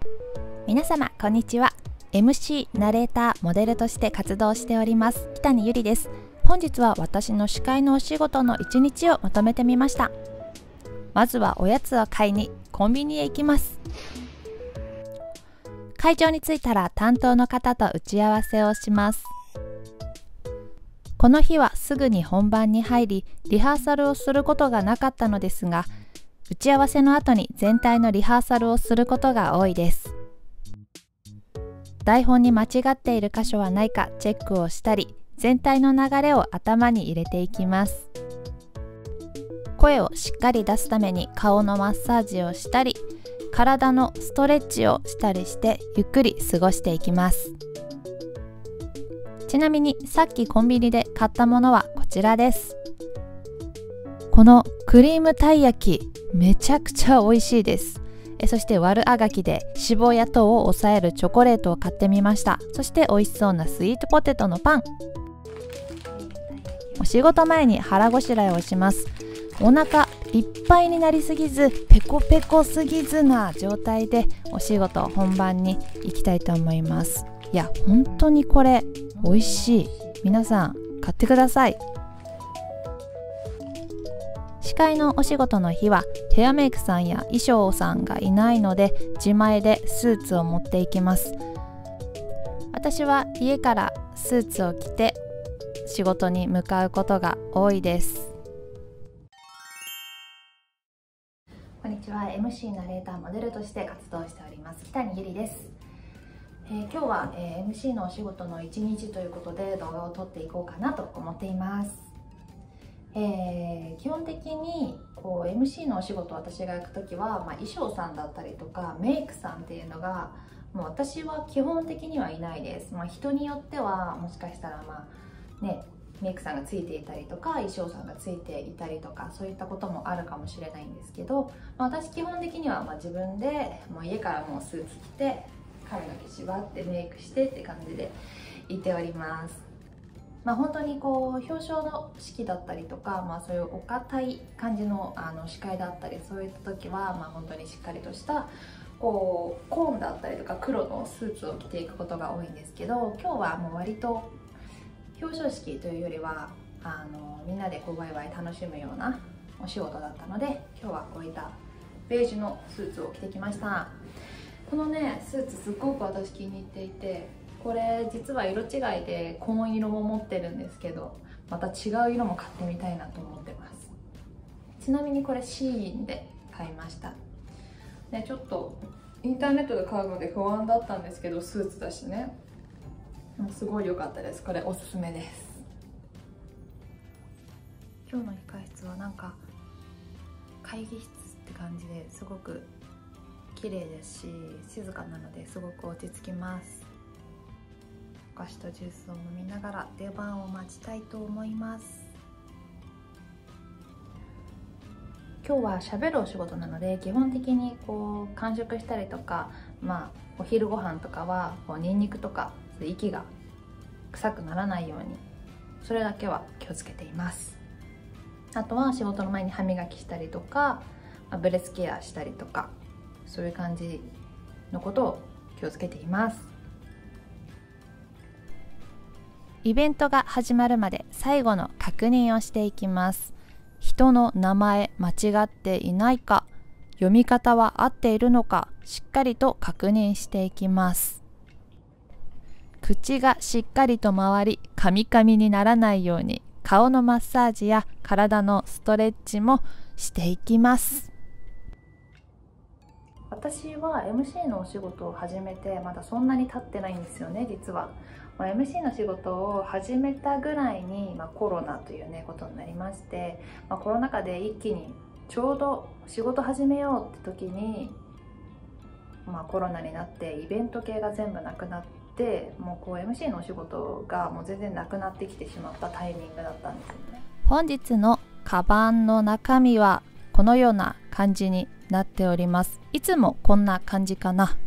皆様こんにちは。 MC ナレーターモデルとして活動しております北にゆりです。本日は私の司会のお仕事の一日をまとめてみました。まずはおやつを買いにコンビニへ行きます。会場に着いたら担当の方と打ち合わせをします。この日はすぐに本番に入りリハーサルをすることがなかったのですが、打ち合わせの後に全体のリハーサルをすることが多いです。台本に間違っている箇所はないかチェックをしたり、全体の流れを頭に入れていきます。声をしっかり出すために顔のマッサージをしたり、体のストレッチをしたりしてゆっくり過ごしていきます。ちなみにさっきコンビニで買ったものはこちらです。このクリームたい焼きめちゃくちゃ美味しいです。そして悪あがきで脂肪や糖を抑えるチョコレートを買ってみました。そして美味しそうなスイートポテトのパン。お仕事前に腹ごしらえをします。お腹いっぱいになりすぎずペコペコすぎずな状態でお仕事本番に行きたいと思います。いや本当にこれ美味しい。皆さん買ってください。司会のお仕事の日はヘアメイクさんや衣装さんがいないので自前でスーツを持っていきます。私は家からスーツを着て仕事に向かうことが多いです。こんにちは。 MC ナレーターモデルとして活動しております北にゆりです。今日は、MC のお仕事の一日ということで動画を撮っていこうかなと思っています。基本的にこう MC のお仕事を私が行く時は、衣装さんだったりとかメイクさんっていうのがもう私は基本的にはいないです。人によってはもしかしたらメイクさんがついていたりとか衣装さんがついていたりとかそういったこともあるかもしれないんですけど、私基本的には自分でもう家からもうスーツ着て髪の毛縛ってメイクしてって感じで行っております。本当に表彰の式だったりとか、そういうお堅い感じの司会だったりそういった時は、本当にしっかりとした紺だったりとか黒のスーツを着ていくことが多いんですけど、今日はもう割と表彰式というよりはみんなでワイワイ楽しむようなお仕事だったので、今日はこういったベージュのスーツを着てきました。このねスーツすっごく私気に入っていて、これ実は色違いで紺色も持ってるんですけど、また違う色も買ってみたいなと思ってます。ちなみにこれシーインで買いました。ね、ちょっとインターネットで買うので不安だったんですけど、スーツだしね、すごい良かったです。これおすすめです。今日の控室はなんか会議室って感じですごく綺麗ですし静かなのですごく落ち着きます。お菓子とジュースを飲みながら出番を待ちたいと思います。今日は喋るお仕事なので基本的に間食したりとか、お昼ご飯とかはニンニクとか息が臭くならないようにそれだけは気をつけています。あとは仕事の前に歯磨きしたりとかブレスケアしたりとかそういう感じのことを気をつけています。イベントが始まるまで最後の確認をしていきます。人の名前間違っていないか、読み方は合っているのかしっかりと確認していきます。口がしっかりと回りカミカミにならないように顔のマッサージや体のストレッチもしていきます。私は MC のお仕事を始めてまだそんなに経ってないんですよね。実はMC の仕事を始めたぐらいに、コロナということになりまして、コロナ禍で一気にちょうど仕事始めようって時に、コロナになってイベント系が全部なくなって、もうMC のお仕事がもう全然なくなってきてしまったタイミングだったんですよね。本日のカバンの中身はこのような感じになっております。いつもこんな感じかな。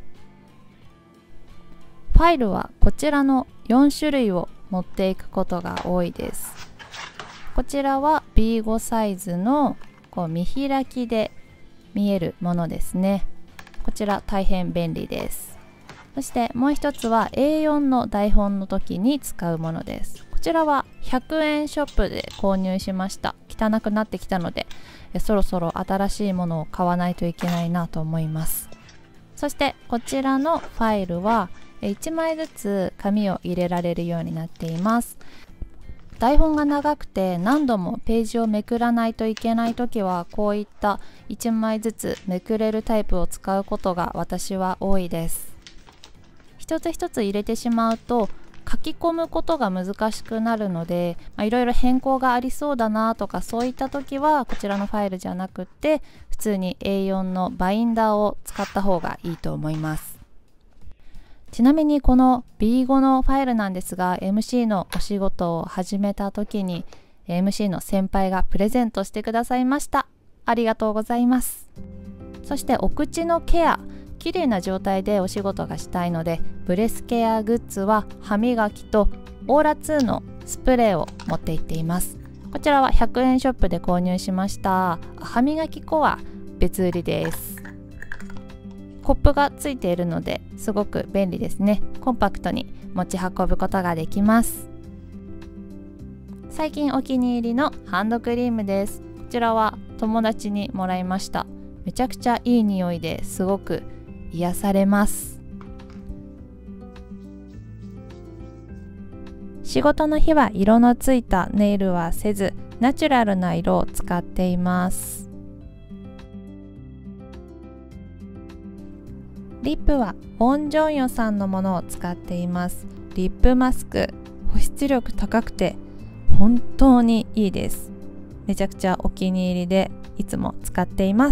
ファイルはこちらの4種類を持っていくことが多いです。こちらは B5 サイズの見開きで見えるものですね。 こちら大変便利です。そしてもう一つは A4 の台本の時に使うものです。こちらは100円ショップで購入しました。汚くなってきたのでそろそろ新しいものを買わないといけないなと思います。そしてこちらのファイルは1枚ずつ紙を入れられるようになっています。台本が長くて何度もページをめくらないといけないときは、こういった1枚ずつめくれるタイプを使うことが私は多いです。一つ一つ入れてしまうと書き込むことが難しくなるので、いろいろ変更がありそうだなとか、そういった時はこちらのファイルじゃなくって普通に A4 のバインダーを使った方がいいと思います。ちなみにこの B5 のファイルなんですが、 MC のお仕事を始めた時に MC の先輩がプレゼントしてくださいました。ありがとうございます。そしてお口のケア、綺麗な状態でお仕事がしたいので、ブレスケアグッズは歯磨きとオーラ2のスプレーを持って行っています。こちらは100円ショップで購入しました。歯磨き粉は別売りです。コップがついているのですごく便利ですね。コンパクトに持ち運ぶことができます。最近お気に入りのハンドクリームです。こちらは友達にもらいました。めちゃくちゃいい匂いですごく癒されます。仕事の日は色のついたネイルはせず、ナチュラルな色を使っています。リップはウォン・ジョンヨさんのものを使っています。リップマスク、保湿力高くて本当にいいです。めちゃくちゃお気に入りでいつも使っています。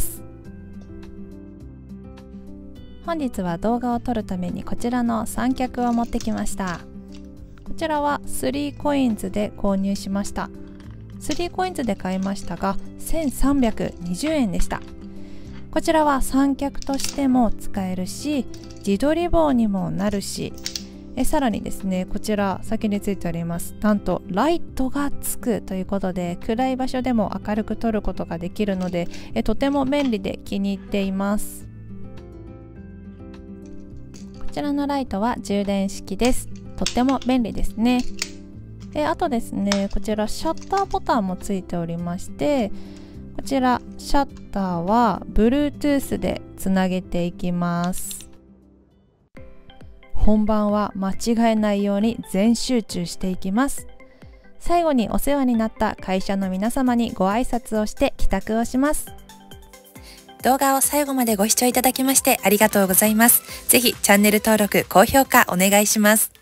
本日は動画を撮るためにこちらの三脚を持ってきました。こちらは3コインズで購入しました。3コインズで買いましたが1320円でした。こちらは三脚としても使えるし、自撮り棒にもなるし、さらにですね、こちら先についております。なんとライトがつくということで、暗い場所でも明るく撮ることができるので、とても便利で気に入っています。こちらのライトは充電式です。とっても便利ですね。あとですね、こちらシャッターボタンもついておりまして、こちらシャッターは Bluetooth でつなげていきます。本番は間違えないように全集中していきます。最後にお世話になった会社の皆様にご挨拶をして帰宅をします。 動画を最後までご視聴いただきましてありがとうございます。ぜひチャンネル登録、高評価お願いします。